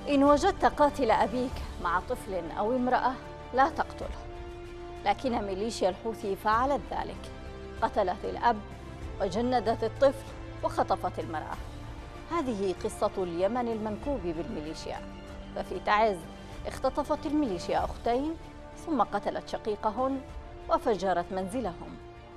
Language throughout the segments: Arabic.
إن وجدت قاتل أبيك مع طفل أو امرأة لا تقتله، لكن ميليشيا الحوثي فعلت ذلك، قتلت الأب وجندت الطفل وخطفت المرأة. هذه قصة اليمن المنكوب بالميليشيا. ففي تعز اختطفت الميليشيا أختين ثم قتلت شقيقهن وفجرت منزلهم.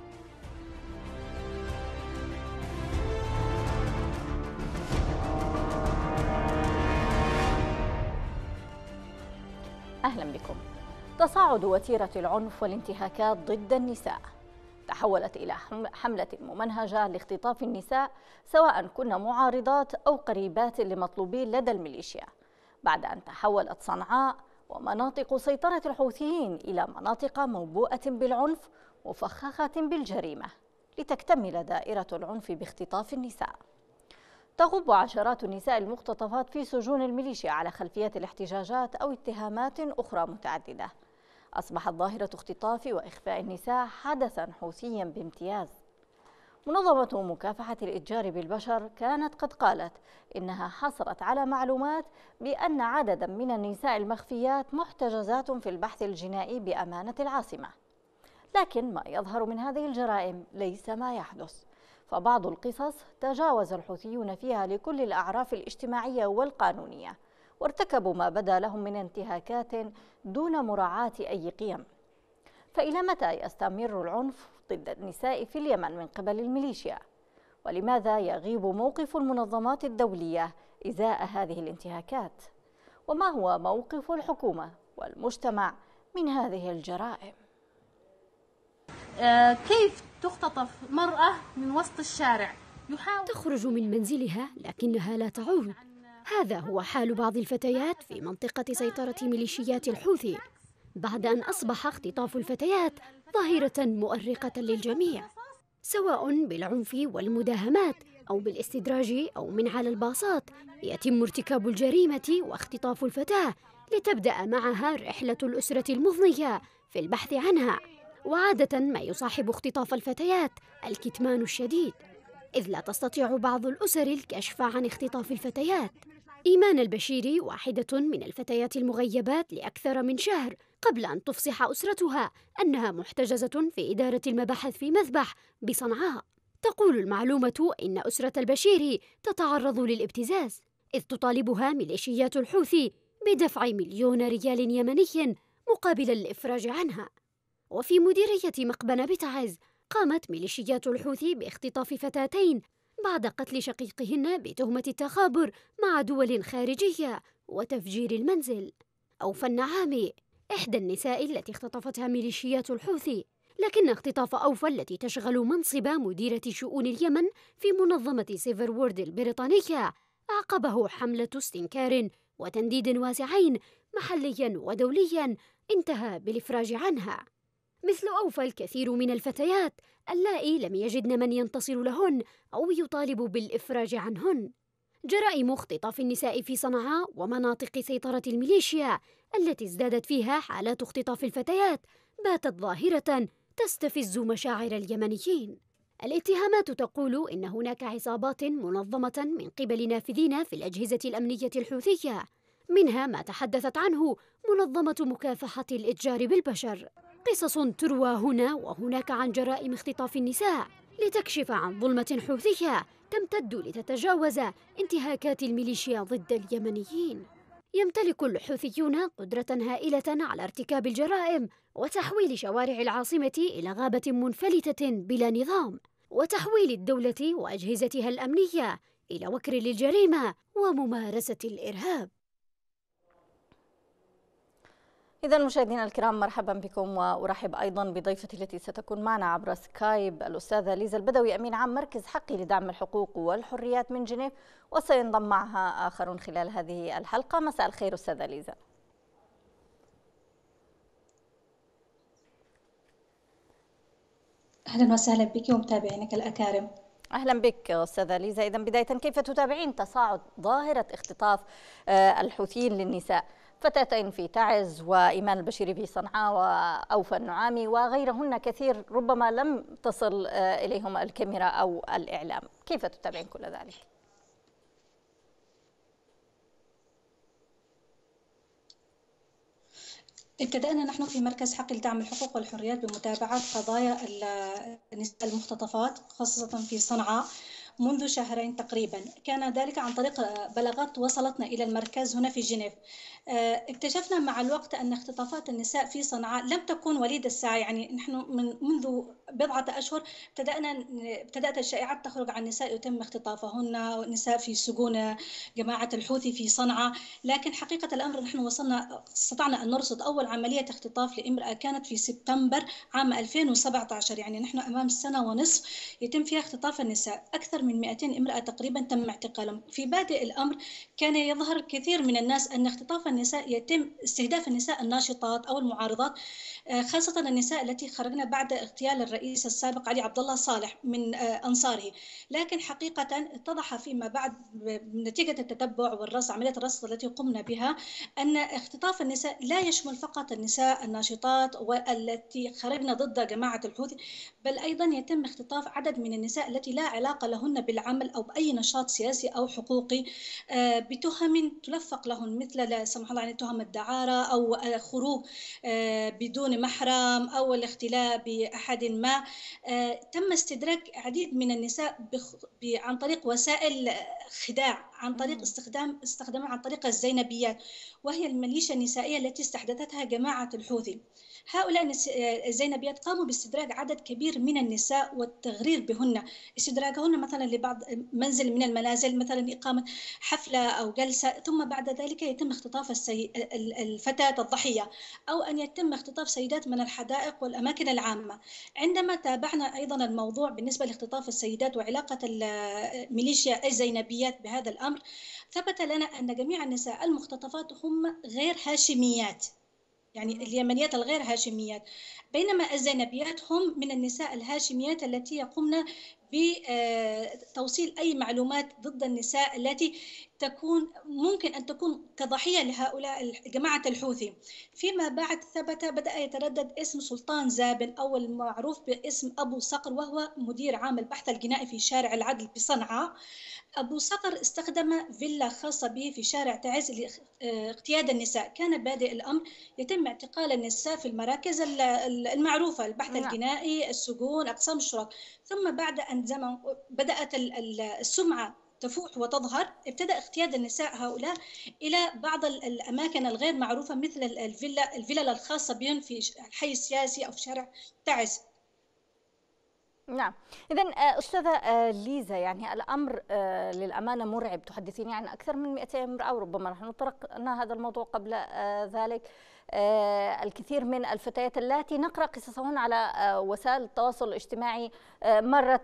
أهلا بكم. تصاعد وتيرة العنف والانتهاكات ضد النساء تحولت إلى حملة ممنهجة لاختطاف النساء، سواء كن معارضات أو قريبات لمطلوبين لدى الميليشيا، بعد أن تحولت صنعاء ومناطق سيطرة الحوثيين إلى مناطق موبوءة بالعنف مفخخة بالجريمة، لتكتمل دائرة العنف باختطاف النساء. تغب عشرات النساء المختطفات في سجون الميليشيا على خلفية الاحتجاجات أو اتهامات أخرى متعددة. أصبحت ظاهرة اختطاف وإخفاء النساء حدثاً حوثياً بامتياز. منظمة مكافحة الإتجار بالبشر كانت قد قالت إنها حصلت على معلومات بأن عدداً من النساء المخفيات محتجزات في البحث الجنائي بأمانة العاصمة. لكن ما يظهر من هذه الجرائم ليس ما يحدث، فبعض القصص تجاوز الحوثيون فيها لكل الأعراف الاجتماعية والقانونية، وارتكبوا ما بدا لهم من انتهاكات دون مراعاة أي قيم. فإلى متى يستمر العنف ضد النساء في اليمن من قبل الميليشيا؟ ولماذا يغيب موقف المنظمات الدولية إزاء هذه الانتهاكات؟ وما هو موقف الحكومة والمجتمع من هذه الجرائم؟ كيف تختطف مرأة من وسط الشارع؟ تخرج من منزلها لكنها لا تعود. هذا هو حال بعض الفتيات في منطقة سيطرة ميليشيات الحوثي، بعد أن أصبح اختطاف الفتيات ظاهرة مؤرقة للجميع، سواء بالعنف والمداهمات أو بالاستدراج أو من على الباصات. يتم ارتكاب الجريمة واختطاف الفتاة لتبدأ معها رحلة الأسرة المضنية في البحث عنها. وعادة ما يصاحب اختطاف الفتيات الكتمان الشديد، إذ لا تستطيع بعض الأسر الكشف عن اختطاف الفتيات. إيمان البشيري واحدة من الفتيات المغيبات لأكثر من شهر قبل أن تفصح أسرتها أنها محتجزة في إدارة المباحث في مذبح بصنعاء. تقول المعلومة إن أسرة البشيري تتعرض للابتزاز، إذ تطالبها ميليشيات الحوثي بدفع 1,000,000 ريال يمني مقابل الإفراج عنها. وفي مديرية مقبنة بتعز قامت ميليشيات الحوثي باختطاف فتاتين بعد قتل شقيقهن بتهمة التخابر مع دول خارجية وتفجير المنزل. أوفى النعامي إحدى النساء التي اختطفتها ميليشيات الحوثي، لكن اختطاف أوفى التي تشغل منصب مديرة شؤون اليمن في منظمة سيفر وورد البريطانية أعقبه حملة استنكار وتنديد واسعين محليا ودوليا انتهى بالإفراج عنها. مثل أوفى الكثير من الفتيات اللائي لم يجدن من ينتصر لهن أو يطالب بالإفراج عنهن. جرائم اختطاف النساء في صنعاء ومناطق سيطرة الميليشيا التي ازدادت فيها حالات اختطاف الفتيات باتت ظاهرة تستفز مشاعر اليمنيين. الاتهامات تقول إن هناك عصابات منظمة من قبل نافذين في الأجهزة الأمنية الحوثية، منها ما تحدثت عنه منظمة مكافحة الإتجار بالبشر. قصص تروى هنا وهناك عن جرائم اختطاف النساء لتكشف عن ظلمة حوثية تمتد لتتجاوز انتهاكات الميليشيا ضد اليمنيين. يمتلك الحوثيون قدرة هائلة على ارتكاب الجرائم وتحويل شوارع العاصمة إلى غابة منفلتة بلا نظام، وتحويل الدولة وأجهزتها الأمنية إلى وكر للجريمة وممارسة الإرهاب. إذا مشاهدينا الكرام، مرحبا بكم، وأرحب أيضا بضيفتي التي ستكون معنا عبر سكايب، الأستاذة ليزا البدوي، أمين عام مركز حقي لدعم الحقوق والحريات من جنيف، وسينضم معها آخرون خلال هذه الحلقة. مساء الخير أستاذة ليزا. أهلا وسهلا بك ومتابعينك الأكارم. أهلا بك أستاذة ليزا. إذا بداية كيف تتابعين تصاعد ظاهرة اختطاف الحوثيين للنساء؟ فتاتين في تعز وإيمان البشيري في صنعاء وأوفى النعامي وغيرهن كثير ربما لم تصل إليهم الكاميرا أو الإعلام، كيف تتابعين كل ذلك؟ ابتدأنا نحن في مركز حقل دعم الحقوق والحريات بمتابعة قضايا النساء المختطفات خاصة في صنعاء منذ شهرين تقريبا. كان ذلك عن طريق بلاغات وصلتنا إلى المركز هنا في جنيف. اكتشفنا مع الوقت أن اختطافات النساء في صنعاء لم تكن وليد الساعة، يعني نحن منذ بضعة أشهر ابتدأت الشائعات تخرج عن نساء يتم اختطافهن، نساء في سجون جماعة الحوثي في صنعاء. لكن حقيقة الأمر نحن استطعنا أن نرصد أول عملية اختطاف لامرأة كانت في سبتمبر عام 2017، يعني نحن أمام سنة ونصف يتم فيها اختطاف النساء. أكثر من 200 امرأة تقريبا تم اعتقالهم. في بادئ الأمر كان يظهر كثير من الناس أن اختطاف النساء يتم استهداف النساء الناشطات أو المعارضات، خاصة النساء التي خرجن بعد اغتيال الرئيس السابق علي عبد الله صالح من أنصاره. لكن حقيقة اتضح فيما بعد نتيجة التتبع والرصد، عملية الرصد التي قمنا بها، أن اختطاف النساء لا يشمل فقط النساء الناشطات والتي خرجن ضد جماعة الحوثي، بل أيضا يتم اختطاف عدد من النساء التي لا علاقة لهن بالعمل أو بأي نشاط سياسي أو حقوقي، بتهم تلفق لهن، مثل لا سمح الله يعني تهم الدعارة أو خروج بدون محرم أو الاختلاء بأحد ما. تم استدراج عديد من النساء عن طريق وسائل خداع، عن طريق استخدامها عن طريق الزينبيات، وهي الميليشيا النسائية التي استحدثتها جماعة الحوثي. هؤلاء الزينبيات قاموا باستدراج عدد كبير من النساء والتغرير بهن، استدراجهن مثلا لبعض منزل من المنازل، مثلا إقامة حفلة أو جلسة، ثم بعد ذلك يتم اختطاف الفتاة الضحية، أو أن يتم اختطاف سيدات من الحدائق والأماكن العامة. عندما تابعنا أيضا الموضوع بالنسبة لاختطاف السيدات وعلاقة الميليشيا الزينبيات بهذا الأمر، ثبت لنا أن جميع النساء المختطفات هم غير هاشميات، يعني اليمنيات الغير هاشميات، بينما الزينبيات هم من النساء الهاشميات التي يقومن بتوصيل أي معلومات ضد النساء التي ممكن أن تكون كضحية لهؤلاء جماعة الحوثي. فيما بعد بدأ يتردد اسم سلطان زابل أو المعروف باسم أبو صقر، وهو مدير عام البحث الجنائي في شارع العدل بصنعاء. أبو صقر استخدم فيلا خاصة به في شارع تعز لاغتيال النساء. كان بادئ الأمر يتم اعتقال النساء في المراكز المعروفة، البحث الجنائي، السجون، أقسام الشرطة. ثم بعد أن بدأت السمعة تفوح وتظهر، ابتدأ اغتيال النساء هؤلاء إلى بعض الأماكن الغير معروفة، مثل الفيلا الخاصة بهم في الحي السياسي أو في شارع تعز. نعم، إذن أستاذة ليزا، يعني الأمر للأمانة مرعب. تحدثيني عن أكثر من 200 امرأة، وربما نحن طرقنا هذا الموضوع قبل ذلك. الكثير من الفتيات اللاتي نقرأ قصصهن على وسائل التواصل الاجتماعي، مرت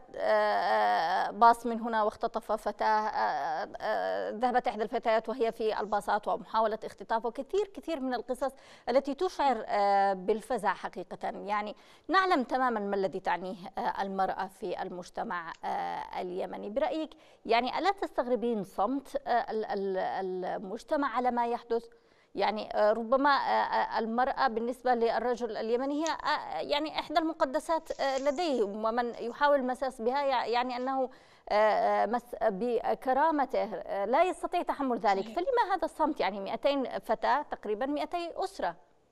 باص من هنا واختطف فتاة، ذهبت إحدى الفتيات وهي في الباصات ومحاولة اختطاف، وكثير من القصص التي تشعر بالفزع حقيقة. يعني نعلم تماما ما الذي تعنيه المرأة في المجتمع اليمني. برأيك يعني ألا تستغربين صمت المجتمع على ما يحدث؟ يعني ربما المرأة بالنسبة للرجل اليمني هي يعني إحدى المقدسات لديه، ومن يحاول المساس بها يعني أنه بكرامته لا يستطيع تحمل ذلك. فلما هذا الصمت؟ يعني 200 فتاة تقريبا 200 أسرة.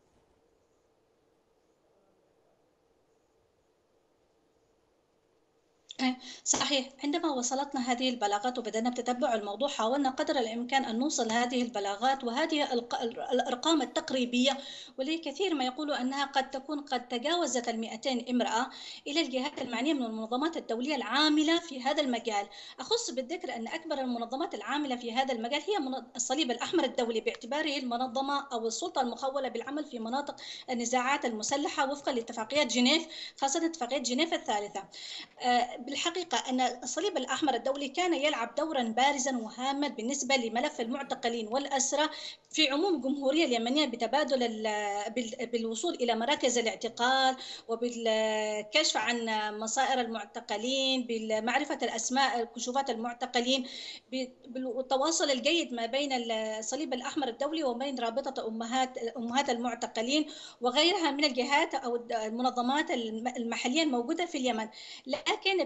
صحيح، عندما وصلتنا هذه البلاغات وبدأنا بتتبع الموضوع، حاولنا قدر الإمكان أن نوصل هذه البلاغات وهذه الأرقام التقريبية، ولكثير ما يقولوا أنها قد تكون قد تجاوزت 200 امرأة، إلى الجهات المعنية من المنظمات الدولية العاملة في هذا المجال. أخص بالذكر أن أكبر المنظمات العاملة في هذا المجال هي الصليب الأحمر الدولي، باعتباره المنظمة أو السلطة المخولة بالعمل في مناطق النزاعات المسلحة وفقا لاتفاقيات جنيف، خاصة اتفاقية جنيف الثالثة. بالحقيقة أن الصليب الأحمر الدولي كان يلعب دورا بارزا وهاما بالنسبة لملف المعتقلين والأسرى في عموم الجمهورية اليمنية، بتبادل بالوصول إلى مراكز الاعتقال وبالكشف عن مصائر المعتقلين، بمعرفة الأسماء كشوفات المعتقلين، بالتواصل الجيد ما بين الصليب الأحمر الدولي وبين رابطة أمهات المعتقلين وغيرها من الجهات أو المنظمات المحلية الموجودة في اليمن. لكن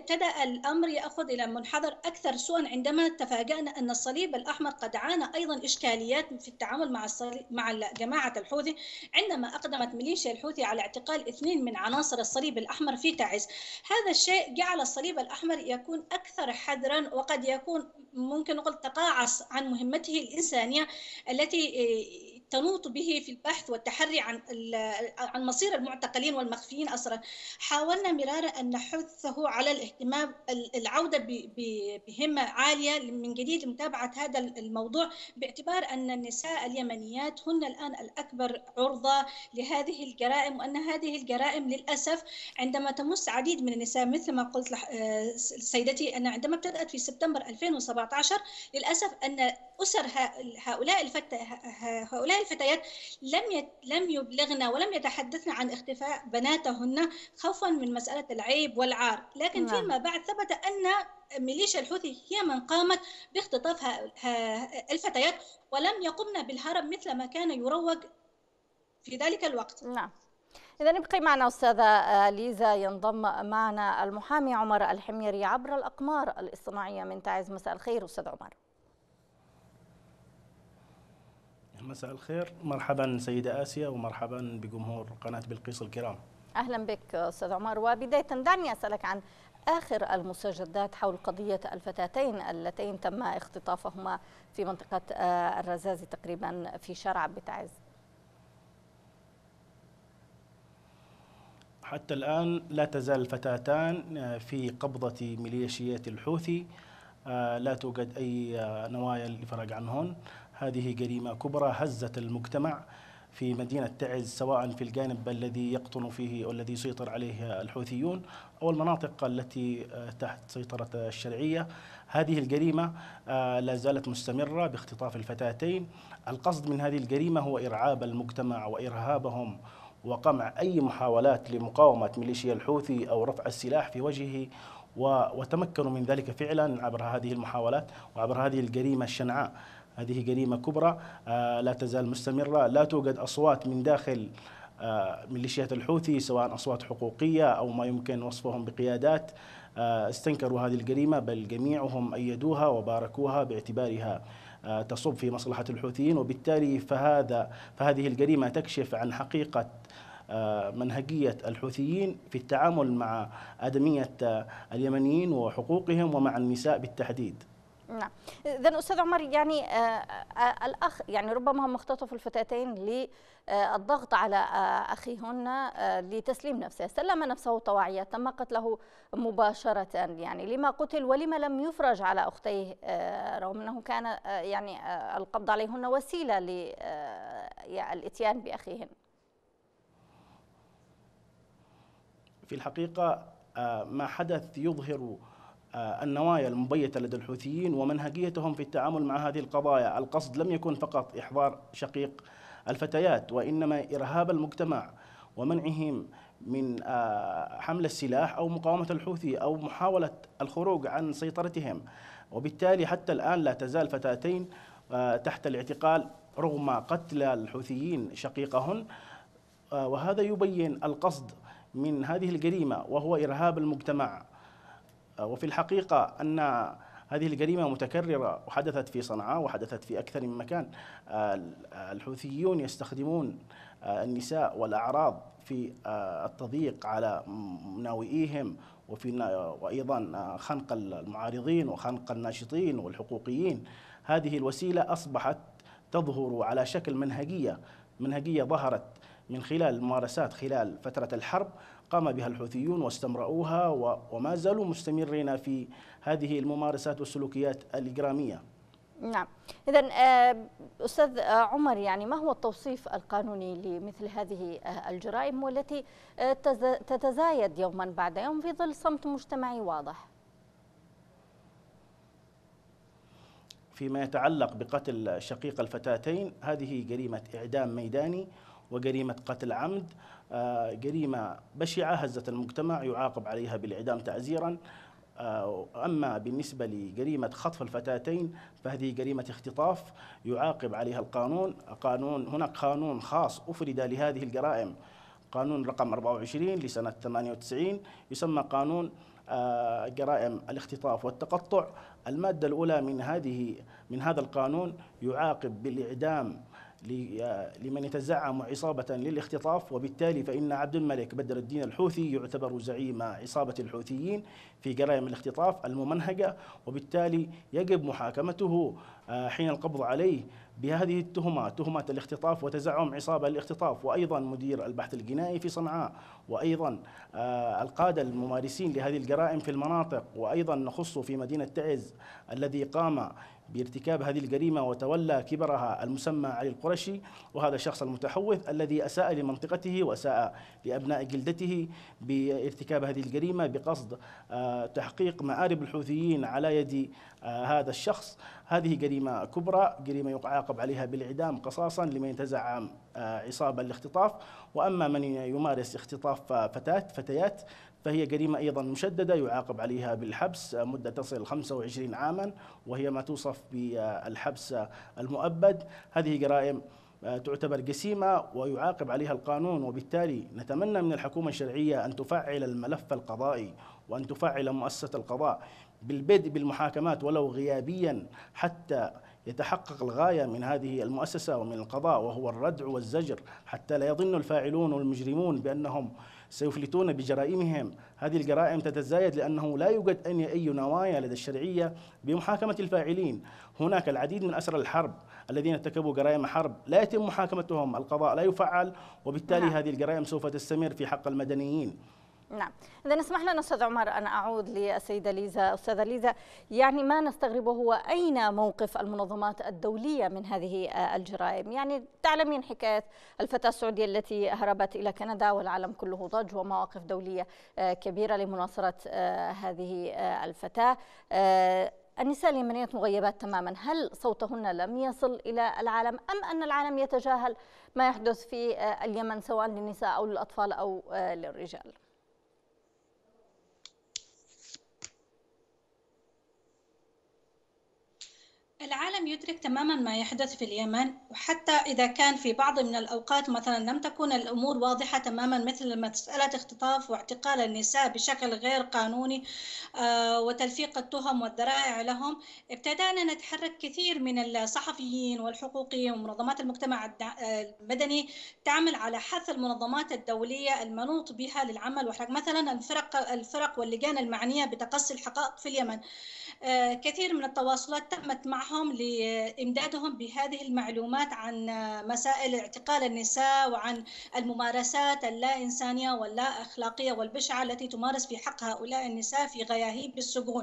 ابتدأ الأمر يأخذ إلى منحدر أكثر سوءا عندما تفاجأنا أن الصليب الأحمر قد عانى أيضا إشكاليات في التعامل مع جماعة الحوثي، عندما أقدمت ميليشيا الحوثي على اعتقال 2 من عناصر الصليب الأحمر في تعز. هذا الشيء جعل الصليب الأحمر يكون أكثر حذرا، وقد يكون ممكن نقول تقاعس عن مهمته الإنسانية التي تنوط به في البحث والتحري عن مصير المعتقلين والمخفيين أسرا. حاولنا مرارا أن نحثه على الاهتمام، العودة بهمة عالية من جديد لمتابعة هذا الموضوع، باعتبار أن النساء اليمنيات هن الآن الأكبر عرضة لهذه الجرائم، وأن هذه الجرائم للأسف عندما تمس عديد من النساء مثل ما قلت سيدتي، أن عندما ابتدأت في سبتمبر 2017 للأسف أن أسر هؤلاء الفتيات لم يبلغن ولم يتحدثن عن اختفاء بناتهن خوفا من مسألة العيب والعار، لكن فيما بعد ثبت أن ميليشيا الحوثي هي من قامت باختطاف الفتيات، ولم يقمن بالهرب مثل ما كان يروج في ذلك الوقت. نعم. إذا ابقي معنا أستاذة ليزا، ينضم معنا المحامي عمر الحميري عبر الأقمار الاصطناعية من تعز. مساء الخير أستاذ عمر. مساء الخير، مرحبا سيدة آسيا ومرحبا بجمهور قناة بلقيس الكرام. أهلا بك أستاذ عمر. وبداية دعني أسألك عن آخر المستجدات حول قضية الفتاتين اللتين تم اختطافهما في منطقة الرزازي تقريبا في شارع بتعز. حتى الآن لا تزال الفتاتان في قبضة ميليشيات الحوثي، لا توجد أي نوايا للإفراج عنهن. هذه جريمة كبرى هزت المجتمع في مدينة تعز، سواء في الجانب الذي يقطن فيه والذي يسيطر عليه الحوثيون أو المناطق التي تحت سيطرة الشرعية. هذه الجريمة لا زالت مستمرة باختطاف الفتاتين. القصد من هذه الجريمة هو إرعاب المجتمع وإرهابهم وقمع أي محاولات لمقاومة ميليشيا الحوثي أو رفع السلاح في وجهه، وتمكنوا من ذلك فعلا عبر هذه المحاولات وعبر هذه الجريمة الشنعاء. هذه جريمة كبرى لا تزال مستمرة. لا توجد أصوات من داخل ميليشيات الحوثي، سواء أصوات حقوقية أو ما يمكن وصفهم بقيادات استنكروا هذه الجريمة، بل جميعهم أيدوها وباركوها باعتبارها تصب في مصلحة الحوثيين. وبالتالي فهذه الجريمة تكشف عن حقيقة منهجية الحوثيين في التعامل مع آدمية اليمنيين وحقوقهم ومع النساء بالتحديد. نعم. إذن أستاذ عمر، يعني الأخ يعني ربما هم اختطفوا الفتاتين للضغط على أخيهن لتسليم نفسه، سلم نفسه طواعية، تم قتله مباشرة. يعني لما قتل ولما لم يفرج على أختيه رغم أنه كان يعني القبض عليهن وسيلة للإتيان بأخيهن؟ في الحقيقة ما حدث يظهر النوايا المبيتة لدى الحوثيين ومنهجيتهم في التعامل مع هذه القضايا. القصد لم يكن فقط إحضار شقيق الفتيات، وإنما إرهاب المجتمع ومنعهم من حمل السلاح أو مقاومة الحوثي أو محاولة الخروج عن سيطرتهم. وبالتالي حتى الآن لا تزال فتاتين تحت الاعتقال رغم قتل الحوثيين شقيقهن، وهذا يبين القصد من هذه الجريمة وهو إرهاب المجتمع. وفي الحقيقة أن هذه الجريمة متكررة وحدثت في صنعاء وحدثت في أكثر من مكان. الحوثيون يستخدمون النساء والأعراض في التضييق على مناوئيهم وأيضا خنق المعارضين وخنق الناشطين والحقوقيين. هذه الوسيلة أصبحت تظهر على شكل منهجية ظهرت من خلال الممارسات خلال فترة الحرب قام بها الحوثيون واستمرؤوها وما زالوا مستمرين في هذه الممارسات والسلوكيات الإجرامية. نعم. إذن أستاذ عمر، يعني ما هو التوصيف القانوني لمثل هذه الجرائم والتي تتزايد يوما بعد يوم في ظل صمت مجتمعي واضح؟ فيما يتعلق بقتل شقيق الفتاتين، هذه جريمة إعدام ميداني وجريمة قتل عمد، جريمة بشعة هزت المجتمع يعاقب عليها بالإعدام تعزيرا. أما بالنسبة لجريمة خطف الفتاتين فهذه جريمة اختطاف يعاقب عليها القانون. هناك قانون خاص أفرد لهذه الجرائم، قانون رقم 24 لسنة 98 يسمى قانون جرائم الاختطاف والتقطع. المادة الأولى من هذا القانون يعاقب بالإعدام لمن يتزعم عصابة للاختطاف، وبالتالي فإن عبد الملك بدر الدين الحوثي يعتبر زعيم عصابة الحوثيين في جرائم الاختطاف الممنهجة، وبالتالي يجب محاكمته حين القبض عليه بهذه التهمات، تهمة الاختطاف وتزعم عصابة للاختطاف، وأيضا مدير البحث الجنائي في صنعاء، وأيضا القادة الممارسين لهذه الجرائم في المناطق، وأيضا نخص في مدينة تعز الذي قام بارتكاب هذه الجريمة وتولى كبرها المسمى علي القرشي، وهذا الشخص المتحوث الذي أساء لمنطقته وأساء لأبناء جلدته بارتكاب هذه الجريمة بقصد تحقيق مآرب الحوثيين على يد هذا الشخص. هذه جريمة كبرى، جريمة يعاقب عليها بالإعدام قصاصا لمن يتزعم عصابة الاختطاف. وأما من يمارس اختطاف فتيات فهي جريمة أيضا مشددة يعاقب عليها بالحبس مدة تصل 25 عاما، وهي ما توصف بالحبس المؤبد. هذه جرائم تعتبر جسيمة ويعاقب عليها القانون، وبالتالي نتمنى من الحكومة الشرعية أن تفعل الملف القضائي وأن تفعل مؤسسة القضاء بالبدء بالمحاكمات ولو غيابيا حتى يتحقق الغاية من هذه المؤسسة ومن القضاء، وهو الردع والزجر، حتى لا يظن الفاعلون والمجرمون بأنهم سيفلتون بجرائمهم. هذه الجرائم تتزايد لأنه لا يوجد أي نوايا لدى الشرعية بمحاكمة الفاعلين. هناك العديد من أسرى الحرب الذين ارتكبوا جرائم حرب لا يتم محاكمتهم، القضاء لا يفعل، وبالتالي هذه الجرائم سوف تستمر في حق المدنيين. نعم، إذا اسمح لنا أستاذ عمر أن أعود للسيدة ليزا. أستاذة ليزا، يعني ما نستغربه هو أين موقف المنظمات الدولية من هذه الجرائم؟ يعني تعلمين حكاية الفتاة السعودية التي هربت إلى كندا والعالم كله ضج، ومواقف دولية كبيرة لمناصرة هذه الفتاة. النساء اليمنيات مغيبات تماما، هل صوتهن لم يصل إلى العالم أم أن العالم يتجاهل ما يحدث في اليمن سواء للنساء أو للأطفال أو للرجال؟ العالم يدرك تماما ما يحدث في اليمن، وحتى إذا كان في بعض من الأوقات مثلا لم تكن الأمور واضحة تماما مثل مسألة اختطاف واعتقال النساء بشكل غير قانوني وتلفيق التهم والذرائع لهم، ابتدأنا نتحرك. كثير من الصحفيين والحقوقيين ومنظمات المجتمع المدني تعمل على حث المنظمات الدولية المنوط بها للعمل وحرك مثلا الفرق واللجان المعنية بتقصي الحقائق في اليمن. كثير من التواصلات تمت معهم لإمدادهم بهذه المعلومات عن مسائل اعتقال النساء وعن الممارسات اللا إنسانية واللا أخلاقية والبشعة التي تمارس في حق هؤلاء النساء في غياهيب السجون.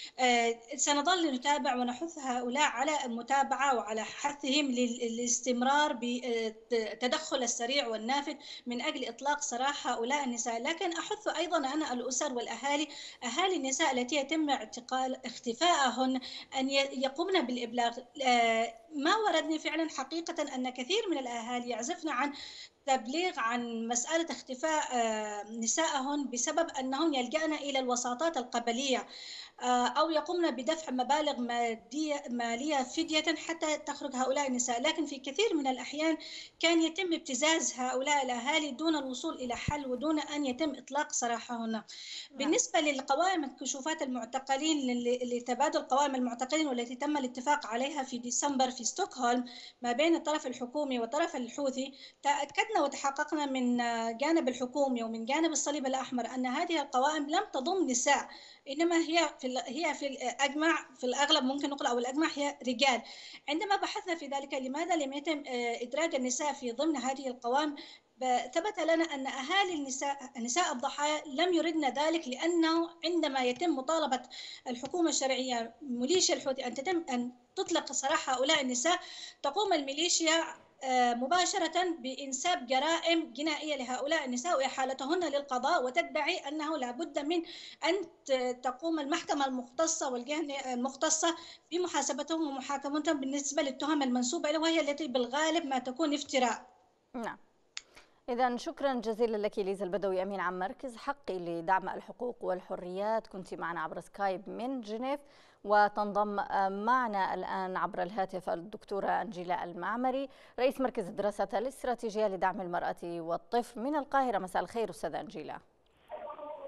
سنظل نتابع ونحث هؤلاء على المتابعة وعلى حثهم للاستمرار بالتدخل السريع والنافذ من أجل إطلاق سراح هؤلاء النساء. لكن أحث أيضا أنا الأسر والأهالي، أهالي النساء التي يتم اختفائهن، أن يقومن بالإبلاغ. ما وردني فعلا حقيقة أن كثير من الأهالي يعزفن عن تبليغ عن مسألة اختفاء نسائهن بسبب أنهن يلجأن إلى الوساطات القبلية أو يقومن بدفع مبالغ مالية فدية حتى تخرج هؤلاء النساء. لكن في كثير من الأحيان كان يتم ابتزاز هؤلاء الأهالي دون الوصول إلى حل ودون أن يتم إطلاق سراحهن. بالنسبة للقوائم الكشوفات المعتقلين، لتبادل قوائم المعتقلين والتي تم الاتفاق عليها في ديسمبر في ستوكهولم ما بين الطرف الحكومي والطرف الحوثي، تأكدنا وتحققنا من جانب الحكومي ومن جانب الصليب الأحمر أن هذه القوائم لم تضم نساء، إنما هي في الأجمع، في الأغلب ممكن نقول أو الأجمع هي رجال. عندما بحثنا في ذلك لماذا لم يتم إدراج النساء في ضمن هذه القوائم، ثبت لنا أن أهالي النساء الضحايا لم يردن ذلك، لأنه عندما يتم مطالبة الحكومة الشرعية ميليشيا الحوثي أن تطلق سراح هؤلاء النساء، تقوم الميليشيا مباشرة بإنساب جرائم جنائية لهؤلاء النساء وإحالتهن للقضاء، وتدعي أنه لابد من أن تقوم المحكمة المختصة والجهة المختصة بمحاسبتهم ومحاكمتهم بالنسبة للتهم المنسوبة إليهم، وهي التي بالغالب ما تكون افتراء. نعم. إذا شكرا جزيلا لك ليزا البدوي، أمين عام مركز حقي لدعم الحقوق والحريات، كنت معنا عبر سكايب من جنيف. وتنضم معنا الآن عبر الهاتف الدكتورة أنجيلا المعمري، رئيس مركز الدراسات الاستراتيجية لدعم المرأة والطفل من القاهرة. مساء الخير أستاذة أنجيلا.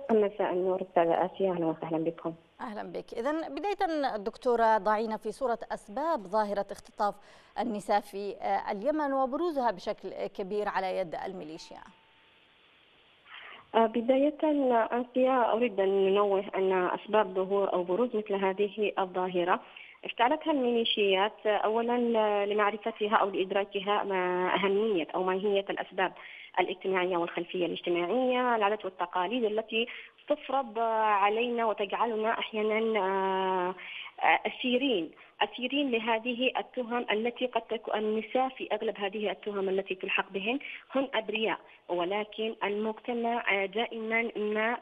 مساء النور أستاذة آسيا، أهلا وسهلا بكم. أهلا بك. إذا بداية دكتورة ضعينا في صورة أسباب ظاهرة اختطاف النساء في اليمن وبروزها بشكل كبير على يد الميليشيا. بداية آسيا، أريد أن ننوه أن أسباب ظهور أو بروز مثل هذه الظاهرة افتعلتها الميليشيات أولا لمعرفتها أو لإدراكها أهمية أو ماهية الأسباب الاجتماعية والخلفية الاجتماعية، العادات والتقاليد التي تفرض علينا وتجعلنا أحيانا أسيرين لهذه التهم التي قد تكون النساء في أغلب هذه التهم التي تلحق بهن هن أبرياء، ولكن المجتمع دائما ما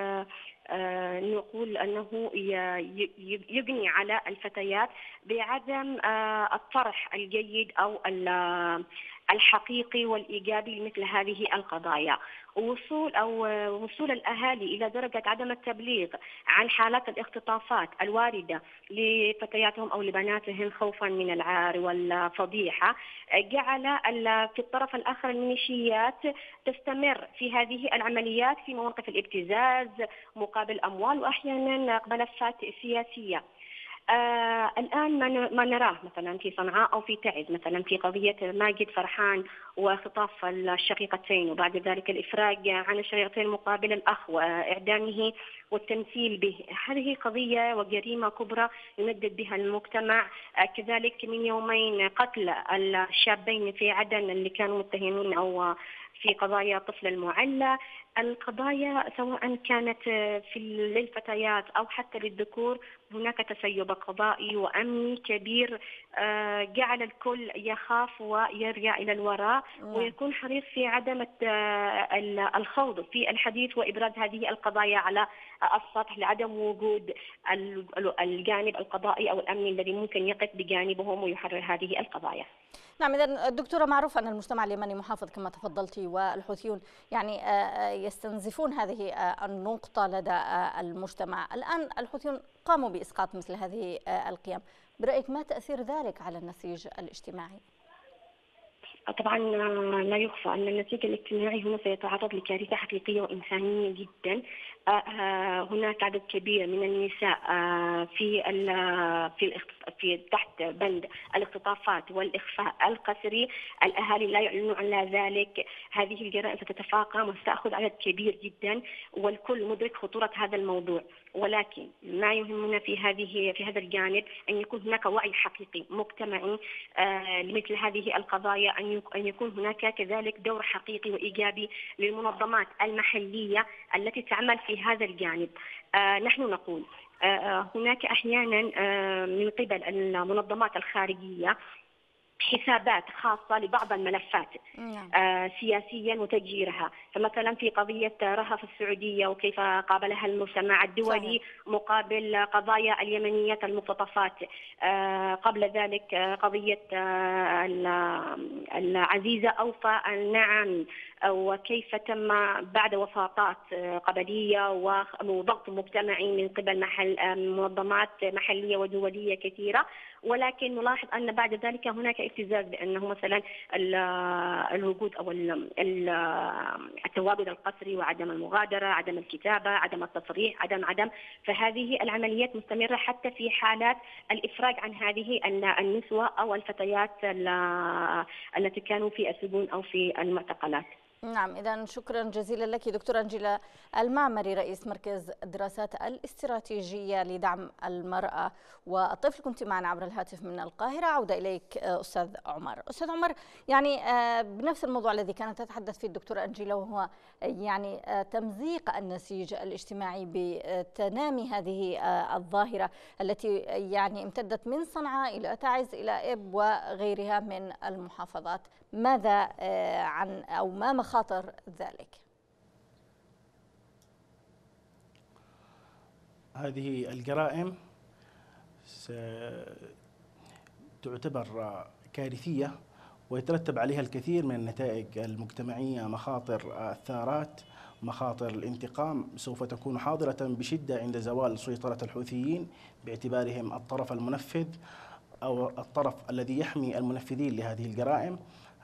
نقول أنه يبني على الفتيات بعدم الطرح الجيد أو الحقيقي والإيجابي لمثل هذه القضايا. وصول الأهالي إلى درجة عدم التبليغ عن حالات الاختطافات الواردة لفتياتهم أو لبناتهم خوفا من العار والفضيحة جعل في الطرف الآخر الميليشيات تستمر في هذه العمليات في مواقف الابتزاز مقابل أموال وأحيانا ملفات سياسية. الآن ما نراه مثلا في صنعاء أو في تعز، مثلا في قضية ماجد فرحان وخطاف الشقيقتين وبعد ذلك الإفراج عن الشقيقتين مقابل الأخ وإعدامه والتمثيل به، هذه قضية وجريمة كبرى يندد بها المجتمع. كذلك من يومين قتل الشابين في عدن اللي كانوا متهمين أو في قضايا طفل المعلى. القضايا سواء كانت للفتيات أو حتى للذكور هناك تسيب قضائي وأمني كبير جعل الكل يخاف ويرجع إلى الوراء ويكون حريص في عدم الخوض في الحديث وإبراز هذه القضايا على السطح لعدم وجود الجانب القضائي أو الأمني الذي ممكن يقف بجانبهم ويحرر هذه القضايا. نعم، إذا دكتورة معروف أن المجتمع اليمني محافظ كما تفضلتي، والحوثيون يعني يستنزفون هذه النقطة لدى المجتمع. الآن الحوثيون قاموا بإسقاط مثل هذه القيم، برأيك ما تأثير ذلك على النسيج الاجتماعي؟ طبعا لا يخفى أن النسيج الاجتماعي هنا سيتعرض لكارثة حقيقية وإنسانية جدا. هناك عدد كبير من النساء في تحت بند الاختطافات والإخفاء القسري، الأهالي لا يعلنون عن ذلك. هذه الجرائم ستتفاقم وستأخذ عدد كبير جدا والكل مدرك خطورة هذا الموضوع، ولكن ما يهمنا في هذا الجانب أن يكون هناك وعي حقيقي مجتمعي لمثل هذه القضايا، أن يكون هناك كذلك دور حقيقي وإيجابي للمنظمات المحلية التي تعمل في هذا الجانب. نحن نقول هناك أحيانا من قبل المنظمات الخارجية حسابات خاصة لبعض الملفات سياسيا وتجيرها، فمثلا في قضية رهف السعودية وكيف قابلها المجتمع الدولي مقابل قضايا اليمنيات المختطفات، قبل ذلك قضية العزيزة أوفى النعم وكيف تم بعد وساطات قبلية وضغط مجتمعي من قبل منظمات محلية ودولية كثيرة، ولكن نلاحظ أن بعد ذلك هناك ابتزاز بأنه مثلا الوجود أو التواجد القسري وعدم المغادرة، عدم الكتابة، عدم التصريح، عدم فهذه العمليات مستمرة حتى في حالات الإفراج عن هذه النسوة أو الفتيات التي كانوا في السجون أو في المعتقلات. نعم، إذا شكرا جزيلا لك دكتورة أنجيلا المعمري، رئيس مركز الدراسات الاستراتيجية لدعم المرأة والطفل. كنت معنا عبر الهاتف من القاهرة. عودة إليك أستاذ عمر. أستاذ عمر، يعني بنفس الموضوع الذي كانت تتحدث فيه الدكتورة أنجيلا، وهو يعني تمزيق النسيج الاجتماعي بتنامي هذه الظاهرة التي يعني امتدت من صنعاء إلى تعز إلى إب وغيرها من المحافظات. ماذا عن أو ما مخاطر ذلك؟ هذه الجرائم تعتبر كارثية ويترتب عليها الكثير من النتائج المجتمعية. مخاطر الثارات، مخاطر الانتقام سوف تكون حاضرة بشدة عند زوال سيطرة الحوثيين باعتبارهم الطرف المنفذ أو الطرف الذي يحمي المنفذين لهذه الجرائم.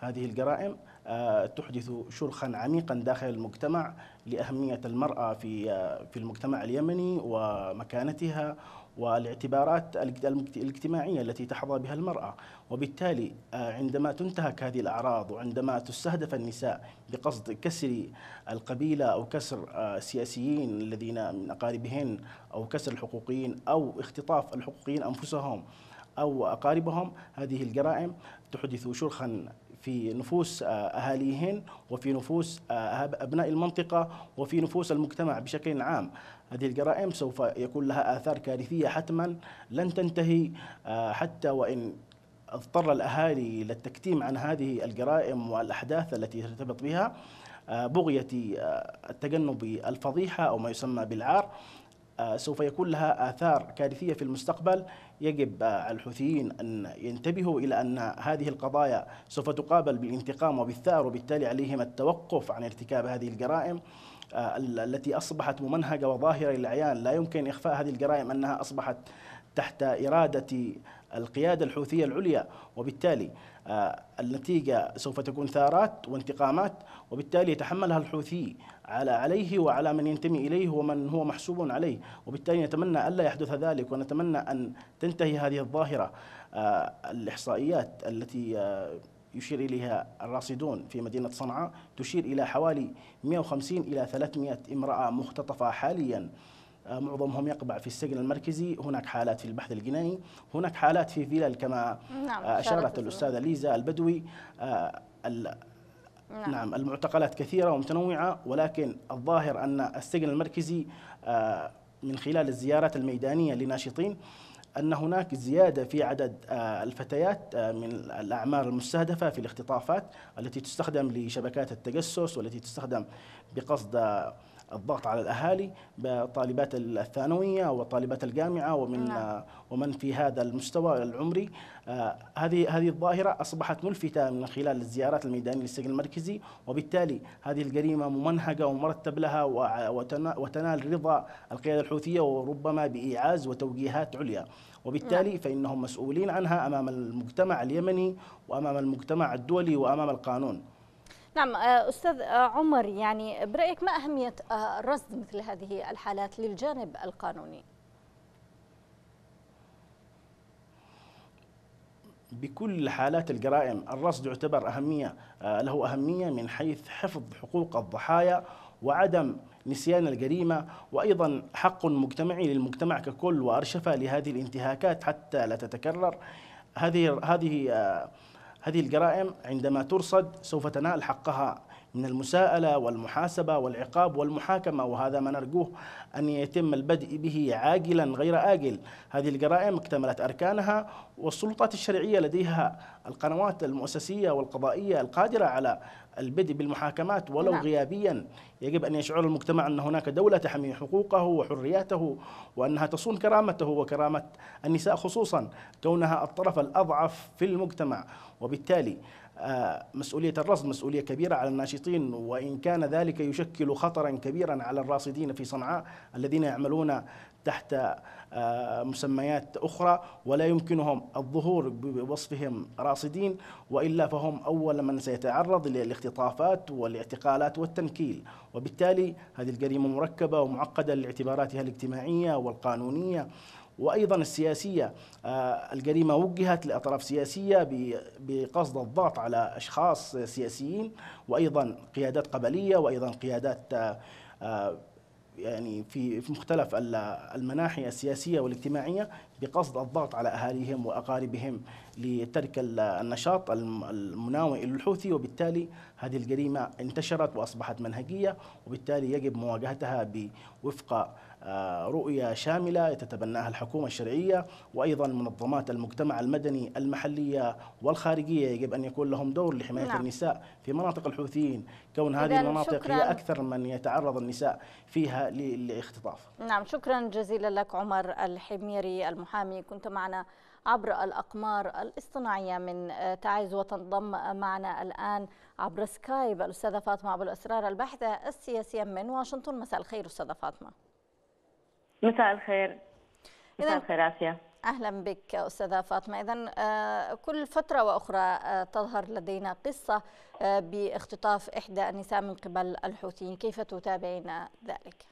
هذه الجرائم تحدث شرخا عميقا داخل المجتمع لأهمية المرأة في المجتمع اليمني ومكانتها والاعتبارات الاجتماعية التي تحظى بها المرأة. وبالتالي عندما تنتهك هذه الأعراض وعندما تستهدف النساء بقصد كسر القبيلة أو كسر السياسيين الذين من أقاربهن أو كسر الحقوقيين أو اختطاف الحقوقيين أنفسهم أو أقاربهم، هذه الجرائم تحدث شرخا في نفوس أهاليهن وفي نفوس أبناء المنطقة وفي نفوس المجتمع بشكل عام. هذه الجرائم سوف يكون لها آثار كارثية حتما لن تنتهي، حتى وإن اضطر الأهالي للتكتيم عن هذه الجرائم والأحداث التي ترتبط بها بغية التجنب الفضيحة أو ما يسمى بالعار. سوف يكون لها آثار كارثية في المستقبل. يجب على الحوثيين أن ينتبهوا إلى أن هذه القضايا سوف تقابل بالانتقام وبالثأر، وبالتالي عليهم التوقف عن ارتكاب هذه الجرائم التي أصبحت ممنهجة وظاهرة للعيان. لا يمكن إخفاء هذه الجرائم أنها أصبحت تحت إرادة القيادة الحوثية العليا، وبالتالي النتيجة سوف تكون ثارات وانتقامات، وبالتالي يتحملها الحوثي عليه وعلى من ينتمي إليه ومن هو محسوب عليه. وبالتالي نتمنى ألا يحدث ذلك، ونتمنى أن تنتهي هذه الظاهرة. الإحصائيات التي يشير إليها الراصدون في مدينة صنعاء تشير إلى حوالي 150 إلى 300 امرأة مختطفة حاليا، معظمهم يقبع في السجن المركزي. هناك حالات في البحث الجنائي، هناك حالات في فيلل كما أشارت الأستاذة ليزا البدوي. نعم، المعتقلات كثيرة ومتنوعة، ولكن الظاهر أن السجن المركزي من خلال الزيارات الميدانية لناشطين أن هناك زيادة في عدد الفتيات من الأعمار المستهدفة في الاختطافات التي تستخدم لشبكات التجسس والتي تستخدم بقصد الضغط على الأهالي بطالبات الثانوية وطالبات الجامعة ومن في هذا المستوى العمري. هذه الظاهرة أصبحت ملفتة من خلال الزيارات الميدانية للسجن المركزي، وبالتالي هذه الجريمة ممنهجة ومرتب لها وتنال رضا القيادة الحوثية وربما بإيعاز وتوجيهات عليا، وبالتالي فإنهم مسؤولين عنها أمام المجتمع اليمني وأمام المجتمع الدولي وأمام القانون. نعم أستاذ عمر، يعني برأيك ما أهمية رصد مثل هذه الحالات للجانب القانوني؟ بكل حالات الجرائم الرصد يعتبر له أهمية من حيث حفظ حقوق الضحايا وعدم نسيان الجريمة، وأيضا حق مجتمعي للمجتمع ككل وأرشفة لهذه الانتهاكات حتى لا تتكرر. هذه الجرائم عندما ترصد سوف تنال حقها من المساءلة والمحاسبة والعقاب والمحاكمة، وهذا ما نرجوه أن يتم البدء به عاجلا غير آجل. هذه الجرائم اكتملت أركانها، والسلطات الشرعية لديها القنوات المؤسسية والقضائية القادرة على البدء بالمحاكمات ولو غيابيا. يجب أن يشعر المجتمع أن هناك دولة تحمي حقوقه وحرياته، وأنها تصون كرامته وكرامة النساء خصوصا كونها الطرف الأضعف في المجتمع. وبالتالي مسؤولية الرصد مسؤولية كبيرة على الناشطين، وإن كان ذلك يشكل خطرا كبيرا على الراصدين في صنعاء الذين يعملون تحت مسميات أخرى ولا يمكنهم الظهور بوصفهم راصدين، وإلا فهم أول من سيتعرض للاختطافات والاعتقالات والتنكيل. وبالتالي هذه الجريمة مركبة ومعقدة لاعتباراتها الاجتماعية والقانونية وأيضا السياسية. الجريمة وجهت لأطراف سياسية بقصد الضغط على أشخاص سياسيين وأيضا قيادات قبلية وأيضا قيادات يعني في مختلف المناحي السياسية والاجتماعية بقصد الضغط على أهاليهم وأقاربهم لترك النشاط المناوئ للحوثي. وبالتالي هذه الجريمة انتشرت وأصبحت منهجية، وبالتالي يجب مواجهتها بوفق رؤية شاملة تتبناها الحكومة الشرعية وأيضا منظمات المجتمع المدني المحلية والخارجية. يجب أن يكون لهم دور لحماية النساء في مناطق الحوثيين، كون هذه المناطق هي أكثر من يتعرض النساء فيها لاختطاف. نعم، شكرا جزيلا لك عمر الحميري المحامي، كنت معنا عبر الأقمار الاصطناعية من تعز، وتنضم معنا الآن عبر سكايب الأستاذة فاطمة أبو الأسرار الباحثة السياسية من واشنطن. مساء الخير أستاذة فاطمة. مساء الخير. مساء الخير آسيا. أهلا بك أستاذة فاطمة. إذن كل فترة وأخرى تظهر لدينا قصة باختطاف إحدى النساء من قبل الحوثيين، كيف تتابعين ذلك؟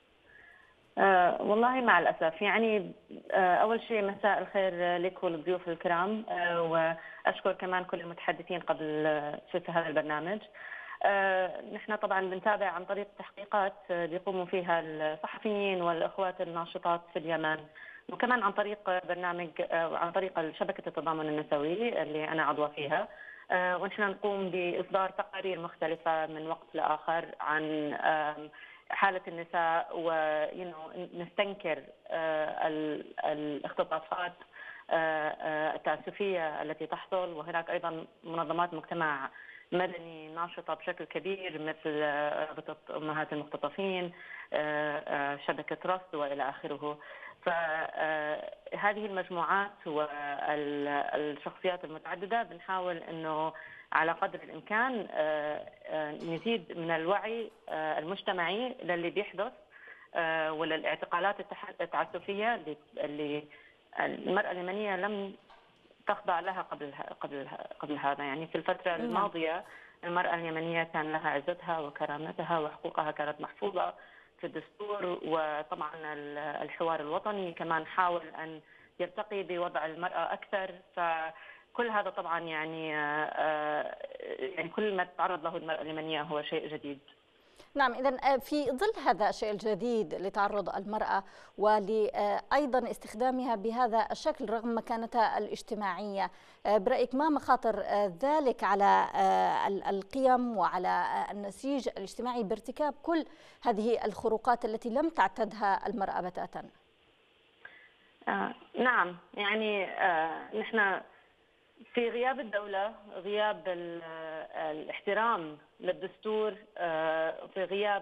والله مع الأسف يعني أول شيء مساء الخير لك وللضيوف الكرام، وأشكر كمان كل المتحدثين قبل في هذا البرنامج. نحن طبعا بنتابع عن طريق تحقيقات بيقوموا فيها الصحفيين والأخوات الناشطات في اليمن، وكمان عن طريق برنامج عن طريق شبكة التضامن النسوي اللي أنا عضوة فيها. ونحن نقوم بإصدار تقارير مختلفة من وقت لآخر عن حالة النساء، ونستنكر الاختطافات التعسفية التي تحصل. وهناك أيضا منظمات مجتمع مدني ناشطة بشكل كبير مثل رابطة أمهات المختطفين، شبكة رصد وإلى آخره. فهذه المجموعات والشخصيات المتعددة بنحاول أنه على قدر الإمكان نزيد من الوعي المجتمعي للي بيحدث وللاعتقالات التعسفية اللي المرأة اليمنية لم تخضع لها قبل هذا. يعني في الفترة الماضية المرأة اليمنية كان لها عزتها وكرامتها وحقوقها كانت محفوظة في الدستور، وطبعا الحوار الوطني كمان حاول أن يرتقي بوضع المرأة أكثر. فكل هذا طبعا يعني كل ما تتعرض له المرأة اليمنية هو شيء جديد. نعم، إذن في ظل هذا الشيء الجديد لتعرض المرأة وأيضا استخدامها بهذا الشكل رغم مكانتها الاجتماعية، برأيك ما مخاطر ذلك على القيم وعلى النسيج الاجتماعي بارتكاب كل هذه الخروقات التي لم تعتدها المرأة بتاتا؟ نعم، يعني نحن في غياب الدولة، غياب الاحترام للدستور، في غياب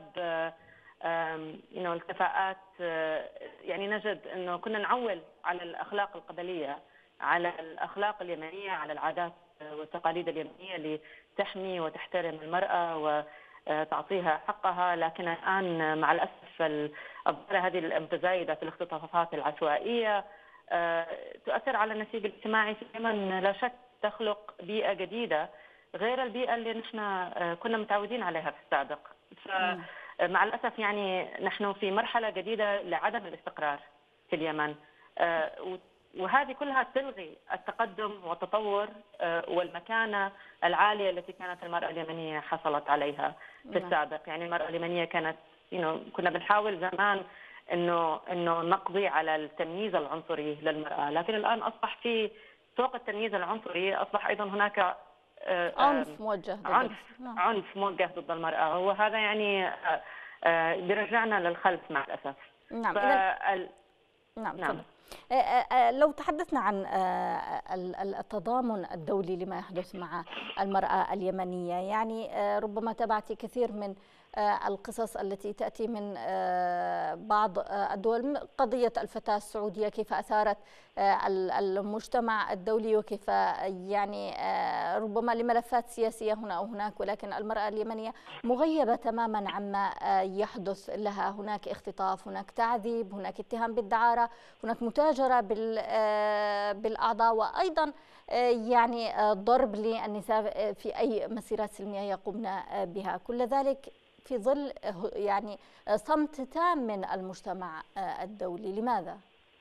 الكفاءات، يعني نجد أنه كنا نعول على الأخلاق القبلية، على الأخلاق اليمنية، على العادات والتقاليد اليمنية اللي تحمي وتحترم المرأة وتعطيها حقها. لكن الآن مع الأسف الظاهرة هذه المتزايدة في الاختطافات العشوائية تؤثر على النسيج الاجتماعي في اليمن، لا شك تخلق بيئة جديدة غير البيئة اللي نحن كنا متعودين عليها في السابق. فمع الأسف يعني نحن في مرحلة جديدة لعدم الاستقرار في اليمن، وهذه كلها تلغي التقدم والتطور والمكانة العالية التي كانت المرأة اليمنية حصلت عليها في السابق. يعني المرأة اليمنية كانت كنا بنحاول زمان انه نقضي على التمييز العنصري للمرأة، لكن الآن اصبح في فوق التمييز العنصري اصبح ايضا هناك عنف موجه عنف موجه ضد المرأة، وهذا يعني بيرجعنا للخلف مع الأسف. نعم. نعم. لو تحدثنا عن التضامن الدولي لما يحدث مع المرأة اليمنية، يعني ربما تابعتي كثير من القصص التي تأتي من بعض الدول، قضية الفتاة السعودية كيف أثارت المجتمع الدولي وكيف يعني ربما لملفات سياسية هنا أو هناك، ولكن المرأة اليمنية مغيبة تماما عما يحدث لها. هناك اختطاف، هناك تعذيب، هناك اتهام بالدعارة، هناك متاجرة بالأعضاء، وأيضا يعني ضرب للنساء في أي مسيرات سلمية يقومن بها. كل ذلك في ظل يعني صمت تام من المجتمع الدولي. لماذا؟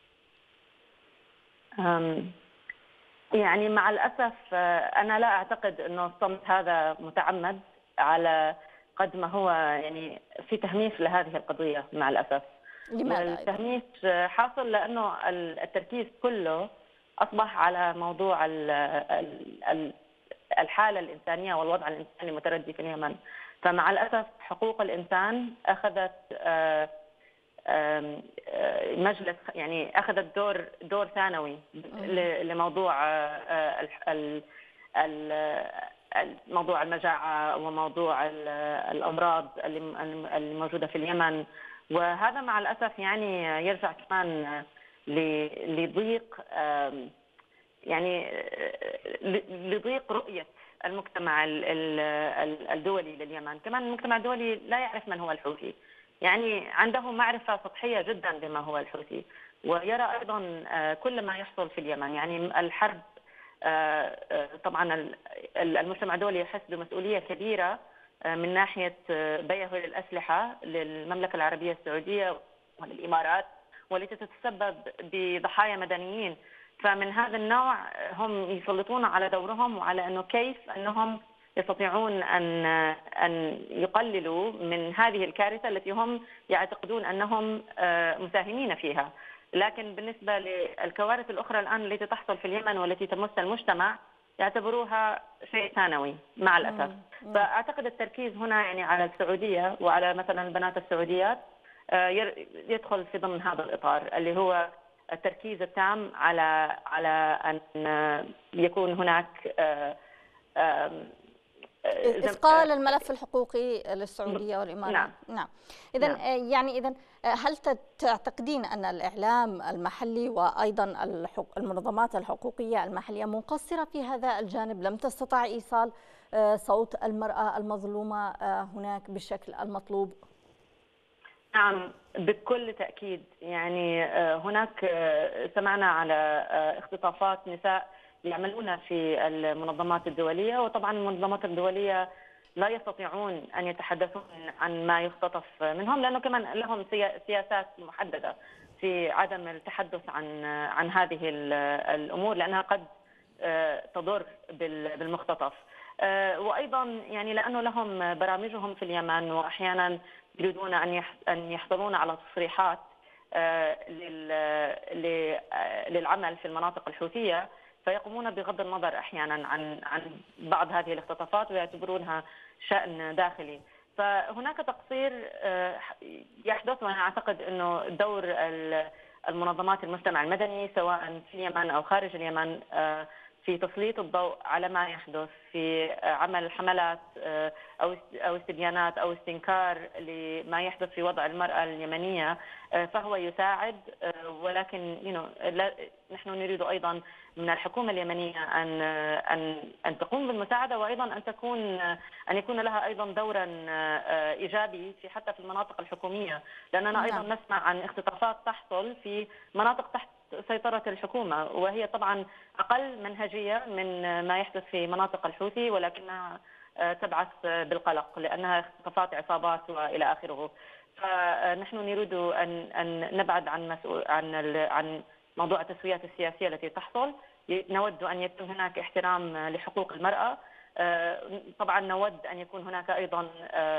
يعني مع الأسف أنا لا أعتقد أنه الصمت هذا متعمد، على قد ما هو يعني في تهميش لهذه القضية مع الأسف. لماذا؟ التهميش حاصل لأنه التركيز كله أصبح على موضوع الحالة الإنسانية والوضع الإنساني المتردي في اليمن. فمع الأسف حقوق الإنسان أخذت مجلس، يعني أخذت دور ثانوي لموضوع موضوع المجاعة وموضوع الأمراض اللي موجودة في اليمن. وهذا مع الأسف يعني يرجع كمان لضيق، يعني لضيق رؤية المجتمع الدولي لليمن. كمان المجتمع الدولي لا يعرف من هو الحوثي، يعني عنده معرفة سطحية جدا بما هو الحوثي، ويرى أيضا كل ما يحصل في اليمن. يعني الحرب طبعا المجتمع الدولي يحس بمسؤولية كبيرة من ناحية بيعه للأسلحة للمملكة العربية السعودية وللإمارات، والتي تتسبب بضحايا مدنيين. فمن هذا النوع هم يسلطون على دورهم وعلى أنه كيف أنهم يستطيعون أن يقللوا من هذه الكارثة التي هم يعتقدون أنهم مساهمين فيها. لكن بالنسبة للكوارث الأخرى الآن التي تحصل في اليمن والتي تمس المجتمع يعتبروها شيء ثانوي مع الأسف. فأعتقد التركيز هنا يعني على السعودية وعلى مثلا البنات السعوديات يدخل في ضمن هذا الإطار اللي هو التركيز التام على أن يكون هناك إثقال الملف الحقوقي للسعودية والإمارات. نعم. إذن يعني هل تعتقدين أن الإعلام المحلي وأيضا المنظمات الحقوقية المحلية مقصرة في هذا الجانب، لم تستطع إيصال صوت المرأة المظلومة هناك بالشكل المطلوب؟ نعم بكل تأكيد. يعني هناك سمعنا على اختطافات نساء يعملون في المنظمات الدولية، وطبعا المنظمات الدولية لا يستطيعون أن يتحدثون عن ما يختطف منهم لأنه كمان لهم سياسات محددة في عدم التحدث عن هذه الأمور لأنها قد تضر بالمختطف. وأيضا يعني لأنه لهم برامجهم في اليمن وأحيانا يريدون أن يحصلون على تصريحات للعمل في المناطق الحوثية، فيقومون بغض النظر أحيانا عن بعض هذه الاختطافات ويعتبرونها شأن داخلي. فهناك تقصير يحدث، وأنا أعتقد أنه دور المنظمات المجتمع المدني سواء في اليمن أو خارج اليمن في تسليط الضوء على ما يحدث، في عمل حملات أو استبيانات أو استنكار لما يحدث في وضع المرأة اليمنية، فهو يساعد. ولكن نحن نريد أيضا من الحكومة اليمنية أن تقوم بالمساعدة، وأيضا أن يكون لها أيضا دورا إيجابي حتى في المناطق الحكومية، لأننا أيضا نسمع عن اختطافات تحصل في مناطق تحت سيطرة الحكومة، وهي طبعا أقل منهجية من ما يحدث في مناطق الحوثي، ولكنها تبعث بالقلق لأنها اختطافات عصابات وإلى آخره. فنحن نريد أن نبعد عن موضوع التسويات السياسية التي تحصل. نود أن يكون هناك احترام لحقوق المرأة. طبعا نود أن يكون هناك أيضا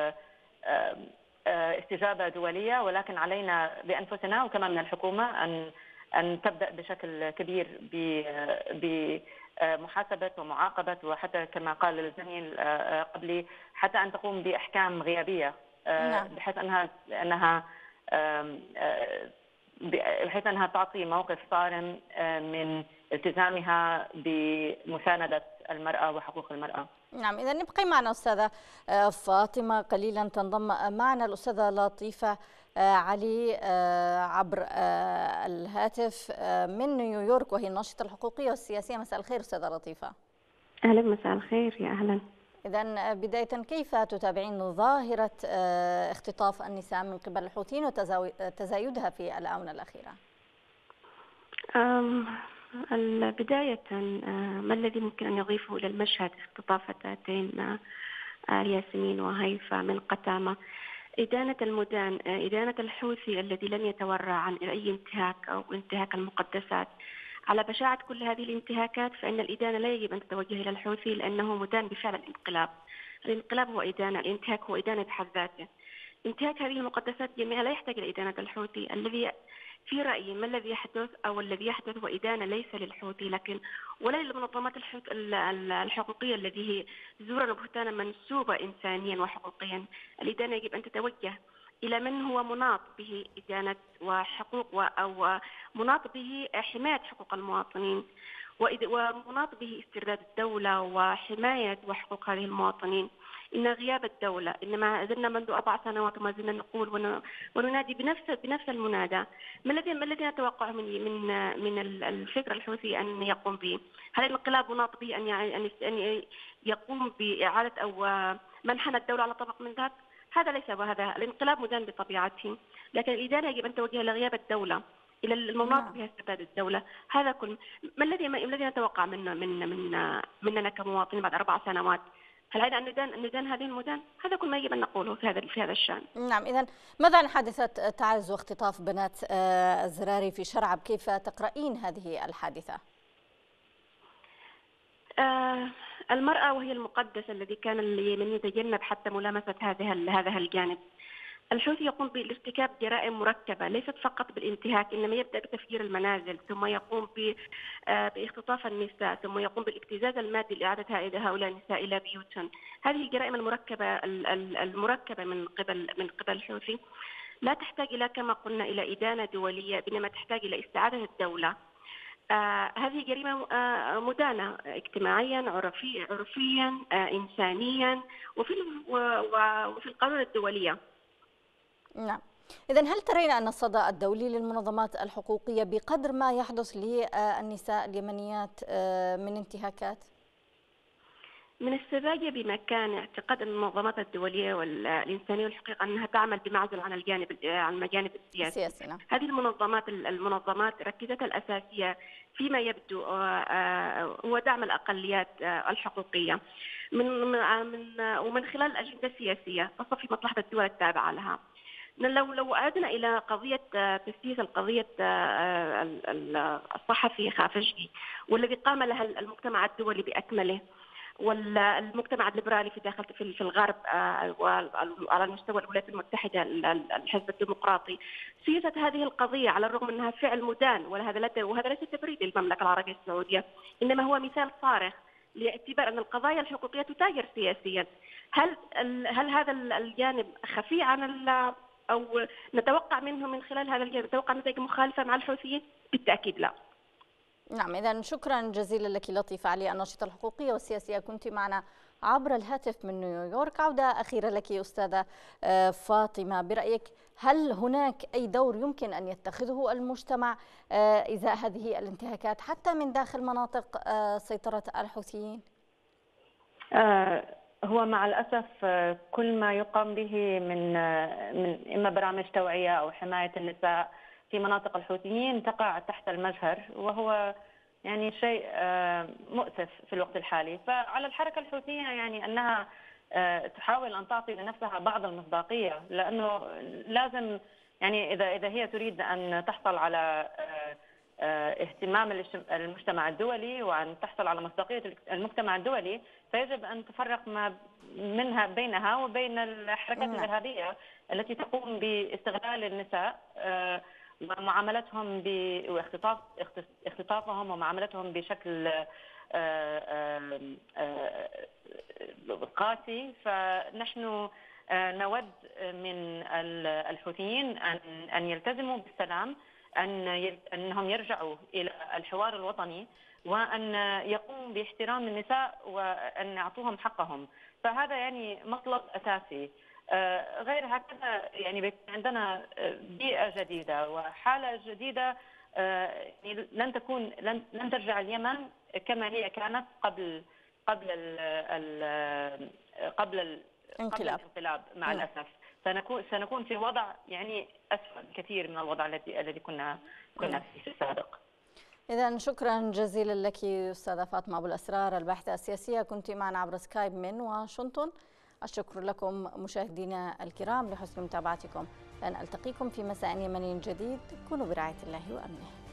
استجابة دولية، ولكن علينا بأنفسنا وكمان من الحكومة أن تبدأ بشكل كبير بمحاسبة ومعاقبة، وحتى كما قال الزميل قبلي حتى أن تقوم بأحكام غيابية بحيث أنها تعطي موقف صارم من التزامها بمساندة المرأة وحقوق المرأة. نعم، إذا نبقي معنا أستاذة فاطمة قليلا، تنضم معنا الأستاذة لطيفة علي عبر الهاتف من نيويورك، وهي الناشطة الحقوقية والسياسية. مساء الخير أستاذة لطيفة. أهلا، مساء الخير، يا أهلا. إذا بداية كيف تتابعين ظاهرة اختطاف النساء من قبل الحوثيين وتزايدها في الآونة الأخيرة؟ بداية ما الذي ممكن أن يضيفه إلى المشهد اختطاف فتاتين ياسمين وهيفا من قتامة؟ إدانة الحوثي الذي لم يتورع عن أي انتهاك أو انتهاك المقدسات. على بشاعة كل هذه الانتهاكات فإن الإدانة لا يجب أن تتوجه إلى الحوثي لأنه مدان بفعل الانقلاب. الانقلاب هو إدانة، الانتهاك هو إدانة بحد ذاته. انتهاك هذه المقدسات جميعها لا يحتاج إلى إدانة الحوثي. الذي في رأيي ما الذي يحدث أو الذي يحدث هو إدانة ليس للحوثي لكن ولا للمنظمات الحقوقية التي هي زورا وبهتانا منسوبة إنسانيا وحقوقيا. الإدانة يجب أن تتوجه إلى من هو مناط به إدانة وحقوق أو مناط به حماية حقوق المواطنين ومناط به استرداد الدولة وحماية وحقوق هذه المواطنين. إن غياب الدولة إنما زلنا منذ 4 سنوات وما زلنا نقول وننادي بنفس المنادى. ما الذي نتوقعه من الفكر الحوثي أن يقوم به؟ هل الانقلاب مناط به أن يقوم بإعادة أو منحنى الدولة على طبق من ذهب؟ هذا ليس، وهذا الانقلاب مدان بطبيعته، لكن الإدانة يجب أن توجه إلى غياب الدولة، الى المناطق فيها استبداد الدوله. هذا كل ما الذي نتوقع مننا كمواطنين بعد 4 سنوات؟ هل علينا أن ندان هذه المدان؟ هذا كل ما يجب أن نقوله في هذا الشأن. نعم، إذا ماذا عن حادثة تعز واختطاف بنات الزراري في شرعب؟ كيف تقرأين هذه الحادثة؟ المرأة وهي المقدسة الذي كان اليمني يتجنب حتى ملامسة هذا الجانب. الحوثي يقوم بارتكاب جرائم مركبة ليست فقط بالانتهاك، إنما يبدأ بتفجير المنازل، ثم يقوم باختطاف النساء، ثم يقوم بالابتزاز المادي لإعادة هؤلاء النساء إلى بيوتهم. هذه الجرائم المركبة من قبل الحوثي لا تحتاج إلى كما قلنا إلى إدانة دولية، بينما تحتاج إلى استعادة الدولة. هذه جريمة مدانة اجتماعيا، عرفيا، إنسانيا، وفي القانون الدولية. نعم، إذن هل ترين أن الصدى الدولي للمنظمات الحقوقية بقدر ما يحدث للنساء اليمنيات من انتهاكات؟ من السذاجة بمكان اعتقاد أن المنظمات الدولية والإنسانية والحقيقة أنها تعمل بمعزل عن المجانب السياسي. نعم. هذه المنظمات ركزتها الأساسية فيما يبدو هو دعم الأقليات الحقوقية ومن خلال الأجندة السياسية تصفي مصلحة الدول التابعة لها. لو عدنا إلى قضية تسييس القضية الصحفي خافجي والذي قام لها المجتمع الدولي بأكمله، والمجتمع الليبرالي في الغرب وعلى مستوى الولايات المتحدة الحزب الديمقراطي، سيست هذه القضية على الرغم أنها فعل مدان، وهذا ليس تبرير للمملكة العربية السعودية، إنما هو مثال صارخ لاعتبار أن القضايا الحقوقية تتاجر سياسيا. هل هذا الجانب خفي عن أو نتوقع منه من خلال هذا الجانب نتوقع نتائج مخالفة مع الحوثيين؟ بالتأكيد لا. نعم، إذا شكرا جزيلا لك لطيفة علي، الناشطة الحقوقية والسياسية، كنت معنا عبر الهاتف من نيويورك. عودة أخيرة لك أستاذة فاطمة، برأيك هل هناك أي دور يمكن أن يتخذه المجتمع إزاء هذه الانتهاكات حتى من داخل مناطق سيطرة الحوثيين؟ هو مع الأسف كل ما يقام به من إما برامج توعية أو حماية النساء في مناطق الحوثيين تقع تحت المجهر، وهو يعني شيء مؤسف في الوقت الحالي. فعلى الحركة الحوثية يعني أنها تحاول أن تعطي لنفسها بعض المصداقية، لأنه لازم يعني إذا هي تريد أن تحصل على اهتمام المجتمع الدولي وأن تحصل على مصداقية المجتمع الدولي، فيجب أن تفرق ما بينها وبين الحركات الإرهابية التي تقوم باستغلال النساء ومعاملتهم واختطافهم ومعاملتهم بشكل قاسي. فنحن نود من الحوثيين أن يلتزموا بالسلام، أنهم يرجعوا إلى الحوار الوطني، وأن يقوموا باحترام النساء وأن يعطوهم حقهم. فهذا يعني مطلب أساسي. غير هكذا يعني عندنا بيئة جديدة وحالة جديدة، يعني لن ترجع اليمن كما هي كانت قبل الانقلاب مع الأسف. سنكون في وضع يعني أسوأ كثير من الوضع الذي كنا فيه في السابق. إذا شكرا جزيلا لك أستاذة فاطمة أبو الأسرار، الباحثة السياسية، كنت معنا عبر سكايب من واشنطن. الشكر لكم مشاهدينا الكرام لحسن متابعتكم. لن ألتقيكم في مساء يمني جديد. كونوا برعاية الله وأمنه.